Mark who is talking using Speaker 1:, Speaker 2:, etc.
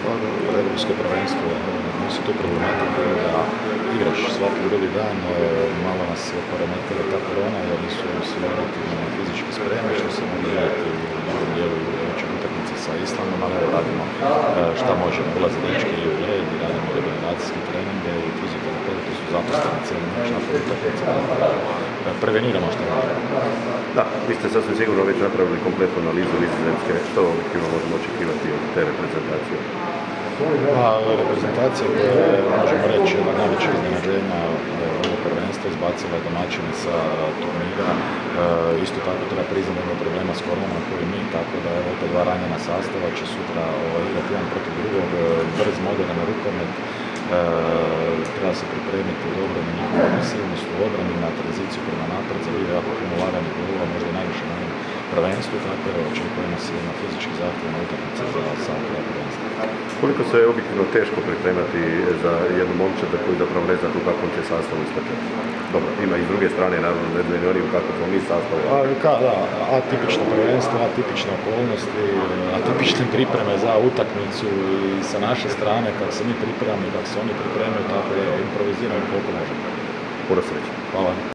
Speaker 1: Pa europsko prvenstvo nosi tu problematiku da igraš svaki drugi dan, malo nas je poremetila ta korona jer nisu svi relativno fizički spremni, što se može vidjeti u drugom dijelu utakmice sa Islandom, ali evo radimo šta možemo. Ulaze dečki i u led i radimo reprezentacijske treninge i fizioterapeuti su zaposleni cijeli noć nakon utakmice, preveniramo što možemo.
Speaker 2: Da, vi ste sasvim sigurno već napravili kompletnu analizu Nizozemske, što objektivno možemo očekivati od te reprezentacije?
Speaker 1: Pa, reprezentacija koja je, možemo reći, jedna najveća iznenađenja ovog prvenstva, izbacila je domaćine sa turnira. Isto tako treba priznati da ima problema s koronom koji mi, tako da je opet dva ranjena sastava, će sutra igrati jedan protiv drugog, brz, moderan rukomet. Treba se pripremiti dobro na njihovu agresivnost u obrani, na tranziciju prema napred, za video jako puno laganih golova, možda najviše na ovom prvenstvu, tako da očekujemo se na fizički zahtjevne utakmice za sam kraj prvenstva.
Speaker 2: Koliko se je objektivno teško pripremati za jednu momčad koji zapravo ne znate u kakvom će sastavu istrčati? Dobro, ima i s druge strane, naravno, ne znaju oni u kakvom smo mi sastavu.
Speaker 1: Da, atipično prvenstvo, atipične okolnosti, atipične pripreme za utakmicu i sa naše strane, kako se mi pripremamo i kako se oni pripremaju, tako da improviziramo koliko možemo.
Speaker 2: Puno sreće.
Speaker 1: Hvala.